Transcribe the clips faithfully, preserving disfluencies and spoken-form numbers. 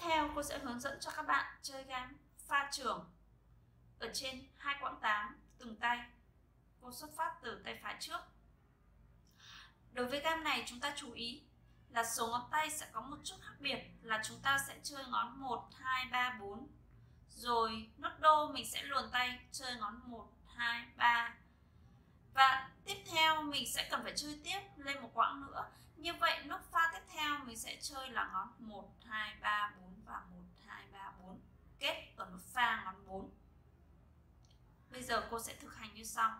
theo cô sẽ hướng dẫn cho các bạn chơi game pha trưởng ở trên hai quãng tám từng tay. Cô xuất phát từ tay phải trước. Đối với game này chúng ta chú ý là số ngón tay sẽ có một chút khác biệt, là chúng ta sẽ chơi ngón một, hai, ba, bốn. Rồi nốt đô mình sẽ luồn tay chơi ngón một, hai, ba. Và tiếp theo mình sẽ cần phải chơi tiếp lên một quãng nữa. Như vậy nốt pha tiếp theo mình sẽ chơi là ngón một, hai, ba, bốn và một, hai, ba, bốn. Kết ở nốt pha ngón bốn. Bây giờ cô sẽ thực hành như sau.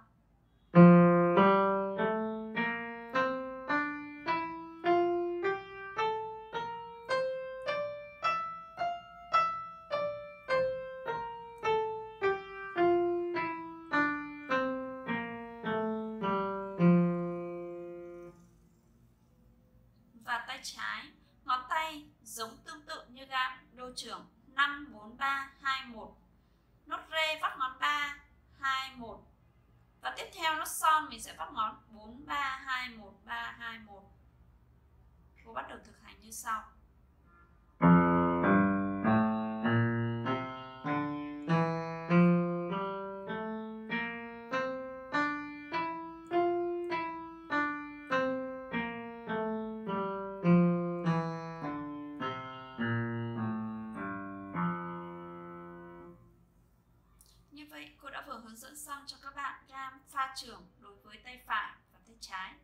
Và tay trái, ngón tay giống tương tự như game đô trưởng năm, bốn, ba, hai, một. Nốt rê vắt ngón ba, hai, một. Và tiếp theo nốt son mình sẽ vắt ngón bốn, ba, hai, một, ba, hai, một. Cô bắt đầu thực hành như sau. Như vậy cô đã vừa hướng dẫn xong cho các bạn game pha trưởng đối với tay phải và tay trái.